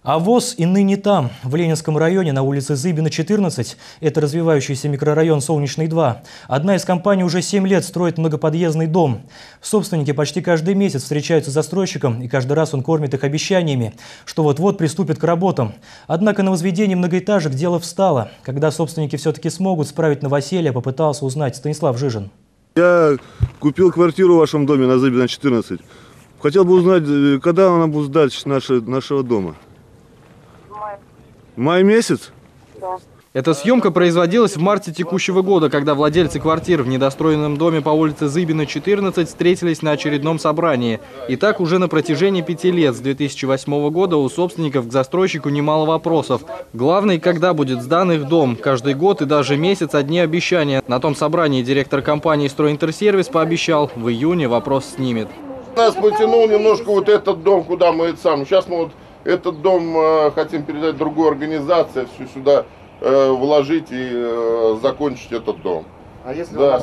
А ВОЗ и ныне там, в Ленинском районе, на улице Зыбина, 14. Это развивающийся микрорайон Солнечный 2. Одна из компаний уже 7 лет строит многоподъездный дом. Собственники почти каждый месяц встречаются с застройщиком, и каждый раз он кормит их обещаниями, что вот-вот приступит к работам. Однако на возведении многоэтажек дело встало. Когда собственники все-таки смогут справить новоселье, попытался узнать Станислав Жижин. Я купил квартиру в вашем доме на Зыбина, 14. Хотел бы узнать, когда она будет сдать нашего дома. Май месяц? Да. Эта съемка производилась в марте текущего года, когда владельцы квартир в недостроенном доме по улице Зыбина, 14 встретились на очередном собрании. И так уже на протяжении 5 лет, с 2008 года, у собственников к застройщику немало вопросов. Главное, когда будет сдан их дом. Каждый год и даже месяц одни обещания. На том собрании директор компании «Стройинтерсервис» пообещал, в июне вопрос снимет. Нас потянул немножко вот этот дом, куда мы Сейчас мы вот этот дом хотим передать другой организации, все сюда вложить и закончить этот дом. А если да.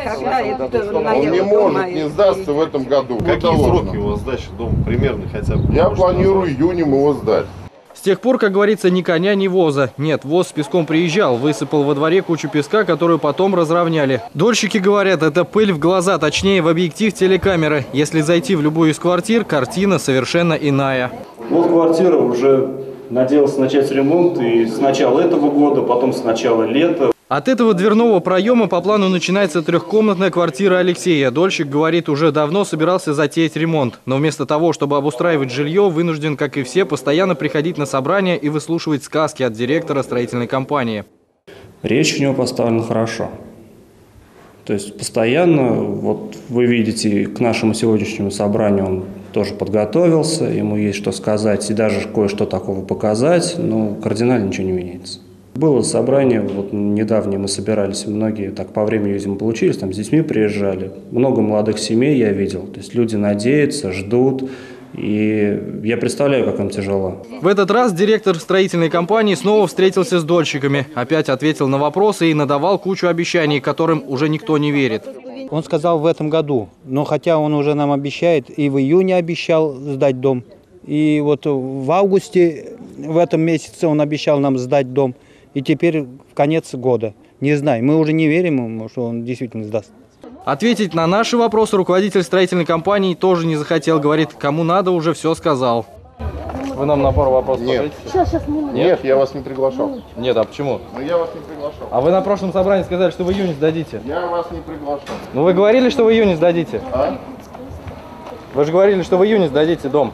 Он не может не сдастся в этом году. Какие сроки у вас сдачи дома примерно хотя бы? Я планирую июнем его сдать. С тех пор, как говорится, ни коня, ни воза. Нет, ВОЗ с песком приезжал, высыпал во дворе кучу песка, которую потом разровняли. Дольщики говорят, это пыль в глаза, точнее в объектив телекамеры. Если зайти в любую из квартир, картина совершенно иная. Вот квартира уже надеялся начать ремонт и с начала этого года, потом с начала лета. От этого дверного проема по плану начинается трехкомнатная квартира Алексея. Дольщик говорит, уже давно собирался затеять ремонт. Но вместо того, чтобы обустраивать жилье, вынужден, как и все, постоянно приходить на собрания и выслушивать сказки от директора строительной компании. Речь у него поставлена хорошо. То есть постоянно, вот вы видите, к нашему сегодняшнему собранию он тоже подготовился, ему есть что сказать и даже кое-что такого показать, но кардинально ничего не меняется. Было собрание, вот недавнее мы собирались, многие так по времени, видимо, получились, там с детьми приезжали. Много молодых семей я видел, то есть люди надеются, ждут, и я представляю, как им тяжело. В этот раз директор строительной компании снова встретился с дольщиками. Опять ответил на вопросы и надавал кучу обещаний, которым уже никто не верит. Он сказал в этом году, но хотя он уже нам обещает, и в июне обещал сдать дом, и вот в августе, в этом месяце он обещал нам сдать дом. И теперь в конец года. Не знаю, мы уже не верим ему, что он действительно сдаст. Ответить на наши вопросы руководитель строительной компании тоже не захотел. Говорит, кому надо, уже все сказал. Вы нам на пару вопросов ответите? Нет, я вас не приглашал. Нет, а почему? Ну я вас не приглашал. А вы на прошлом собрании сказали, что в июне сдадите. Я вас не приглашал. Ну вы говорили, что в июне сдадите. А? Вы же говорили, что в июне сдадите дом.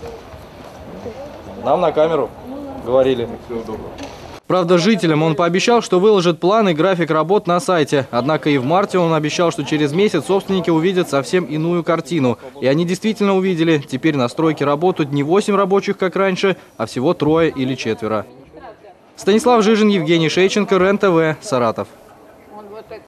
Нам на камеру говорили. Всего доброго. Правда, жителям он пообещал, что выложит план и график работ на сайте. Однако и в марте он обещал, что через месяц собственники увидят совсем иную картину. И они действительно увидели. Теперь на стройке работают не 8 рабочих, как раньше, а всего 3 или 4. Станислав Жижин, Евгений Шейченко, РЕН-ТВ, Саратов.